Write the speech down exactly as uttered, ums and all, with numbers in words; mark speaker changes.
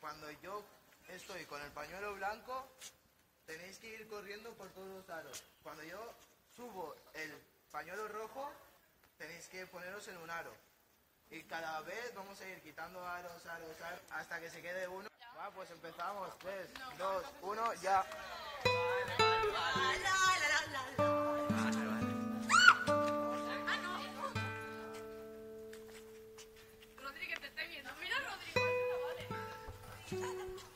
Speaker 1: cuando yo estoy con el pañuelo blanco, tenéis que ir corriendo por todos los aros. Cuando yo subo el pañuelo rojo, tenéis que poneros en un aro. Y cada vez vamos a ir quitando aros, aros, aros, hasta que se quede uno. Va, pues empezamos. tres, dos, uno, ya.
Speaker 2: Rodri, que te estoy viendo. Mira, Rodrigo, no vale.